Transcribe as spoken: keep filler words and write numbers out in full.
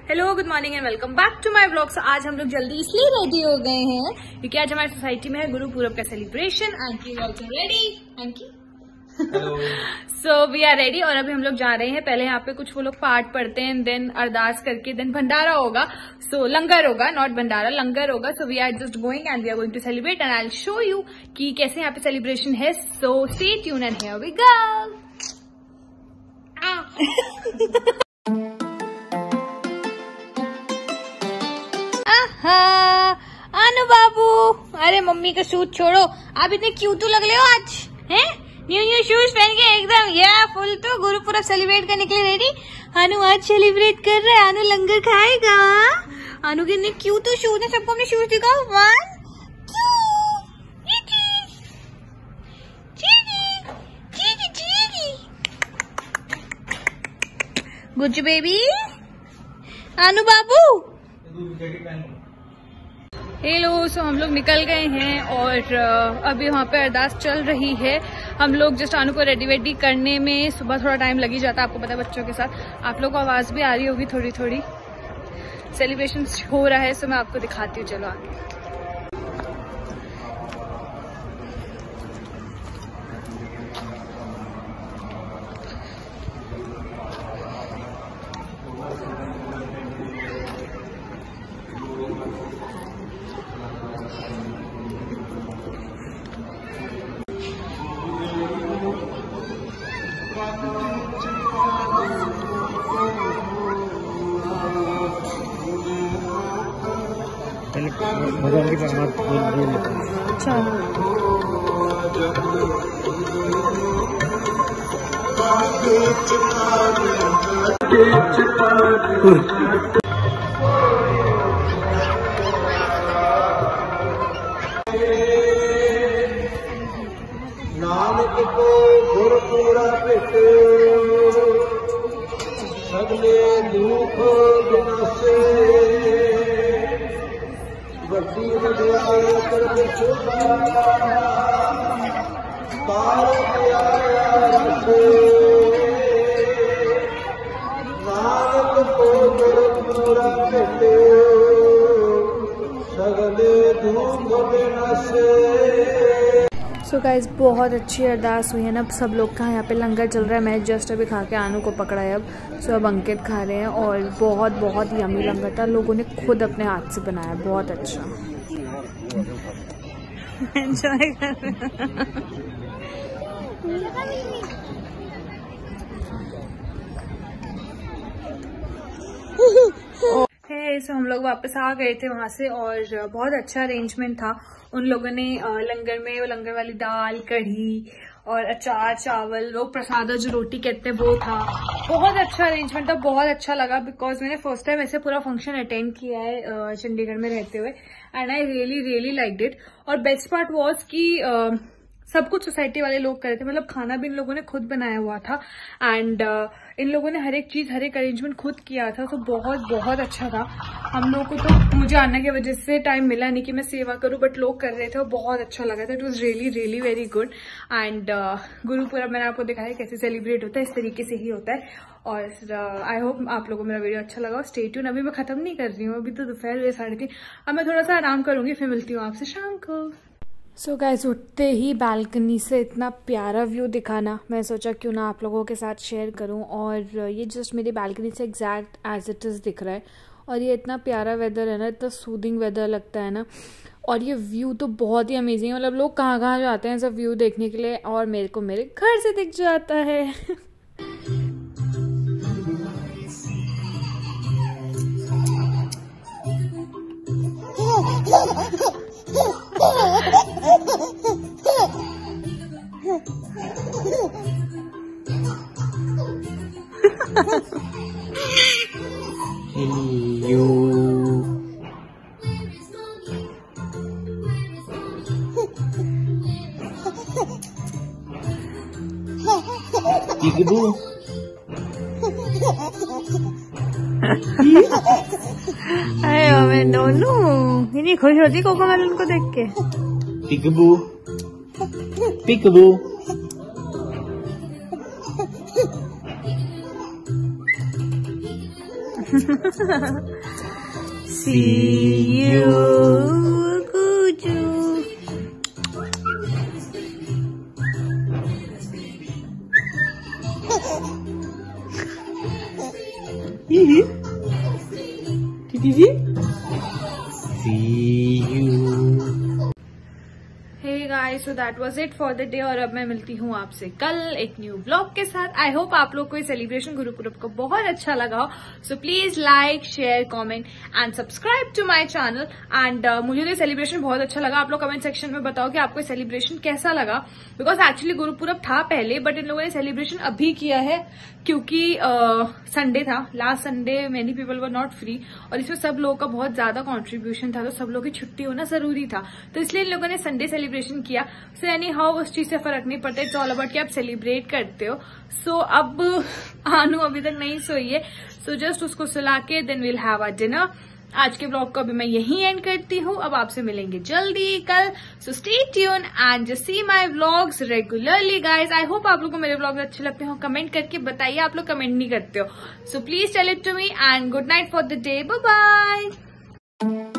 Hello, good morning and welcome back to my vlog. आज हम लोग जल्दी इसलिए रेडी हो गए हैं क्योंकि आज हमारी सोसाइटी में है गुरु पूरब का celebration. Anki also ready. Anki so we are ready और अभी हम लोग जा रहे हैं। पहले यहाँ पे कुछ वो लोग पाठ पढ़ते हैं, देन अरदास करके देन भंडारा होगा। सो so, लंगर होगा, नॉट भंडारा, लंगर होगा। So we are just going and we are going to celebrate and I will show you कि कैसे यहाँ पे सेलिब्रेशन है। So stay tuned and here we go. Anu बाबू, अरे मम्मी का शूट छोड़ो, आप इतने क्यूट लग रहे हो आज, हैं? न्यू न्यू शूज पहन के एकदम या फुल तो गुरु पूरब सेलिब्रेट करने के लिए रेडी। अनु आज सेलिब्रेट कर रहा है, अनु लंगर खाएगा। अनु के इतने क्यूट शूज है, सबको अपने शूज दिखाओ। वन गुड बेबी, अनु बाबू। हेलो, सो हम लोग निकल गए हैं और अभी वहाँ पे अरदास चल रही है। हम लोग जस्ट अनु को रेडी वेडी करने में सुबह थोड़ा टाइम लग ही जाता है, आपको पता है बच्चों के साथ। आप लोग को आवाज भी आ रही होगी थोड़ी थोड़ी। सेलिब्रेशन हो रहा है, सो मैं आपको दिखाती हूँ, चलो आगे। भगवान की परमात्मा बोल लेते हैं। अच्छा, नानक को गुर पूरा भेटे, सगले दुख विनाशे, वड्डी वड्याई कर छोटा, तार आया रखे। नानक को गुर पूरा भेटे, सगले दुख विनाशे। सो गाइज बहुत अच्छी अरदास हुई है ना। सब लोग का यहाँ पे लंगर चल रहा है। मैं जस्ट अभी खा के आनू को पकड़ा है अब। सो अब अंकित खा रहे हैं और बहुत बहुत यम्मी लंगर था। लोगों ने खुद अपने हाथ से बनाया, बहुत अच्छा। एंजॉय कर है। सो हम लोग वापस आ गए थे वहां से और बहुत अच्छा अरेंजमेंट था। उन लोगों ने लंगर में वो लंगर वाली दाल, कढ़ी और अचार, चावल, वो प्रसादा जो रोटी कहते हैं वो था। बहुत अच्छा अरेंजमेंट था, बहुत अच्छा लगा बिकॉज मैंने फर्स्ट टाइम ऐसे पूरा फंक्शन अटेंड किया है चंडीगढ़ में रहते हुए and I really really liked it. और बेस्ट पार्ट वॉज कि uh, सब कुछ सोसाइटी वाले लोग कर रहे थे, मतलब खाना भी इन लोगों ने खुद बनाया हुआ था एंड uh, इन लोगों ने हर एक चीज, हर एक अरेंजमेंट खुद किया था। तो बहुत बहुत अच्छा था। हम लोग को तो मुझे आने की वजह से टाइम मिला नहीं कि मैं सेवा करूं, बट लोग कर रहे थे और बहुत अच्छा लगा था। It was really really very good. And Guru Purab मैंने आपको दिखाया कैसे सेलिब्रेट होता है, इस तरीके से ही होता है। और आई uh, होप आप लोगों को मेरा वीडियो अच्छा लगा। स्टे ट्यून, अभी मैं खत्म नहीं कर रही हूँ, अभी तो दोपहर हुए साढ़े तीन। अब मैं थोड़ा सा आराम करूंगी, फिर मिलती हूँ आपसे शाम को। सो so गाइस, उठते ही बालकनी से इतना प्यारा व्यू दिखाना, मैं सोचा क्यों ना आप लोगों के साथ शेयर करूं। और ये जस्ट मेरी बालकनी से एग्जैक्ट एज इट इज़ दिख रहा है और ये इतना प्यारा वेदर है ना, इतना सूदिंग वेदर लगता है ना। और ये व्यू तो बहुत ही अमेजिंग है, मतलब लोग कहाँ कहाँ जाते हैं सब व्यू देखने के लिए और मेरे को मेरे घर से दिख जाता है। Peekaboo. अरे मैं नोनू इतनी खुश होती कोकोमेलन को देख के। Peekaboo. Peekaboo. See you, Guju. See you. Hey guys, so that was it for the day और अब मैं मिलती हूँ आपसे कल एक न्यू ब्लॉग के साथ। आई होप आप लोग को ये सेलिब्रेशन गुरुपुरब का बहुत अच्छा लगा हो। So please like, share, comment and subscribe to my channel. And मुझे तो ये सेलिब्रेशन बहुत अच्छा लगा। आप लोग कमेंट सेक्शन में बताओ कि आपको सेलिब्रेशन कैसा लगा। बिकॉज एक्चुअली गुरुपुरब था पहले, बट इन लोगों ने सेलिब्रेशन अभी किया है क्योंकि संडे uh, था, last Sunday many people were not free और इसमें सब लोगों का बहुत ज्यादा कॉन्ट्रीब्यूशन था, तो सब लोगों की छुट्टी होना जरूरी था, तो इसलिए इन लोगों ने संडे सेलिब्रेशन किया। सो एनी हाउ उस चीज से फर्क नहीं पड़ता, इट्स ऑल अबाउट कि आप सेलिब्रेट करते हो। सो so, अब आनू अभी तक नहीं सोई है, सो so, जस्ट उसको सुला के then will have a dinner. आज के ब्लॉग को अभी मैं यहीं एंड करती हूँ। अब आपसे मिलेंगे जल्दी कल। So stay tune and just see my vlogs regularly guys. I hope आप लोगों को मेरे व्लॉग्स अच्छे लगते हो। कमेंट करके बताइए, आप लोग कमेंट नहीं करते हो। So please tell it to me and good night for the day. Bye bye.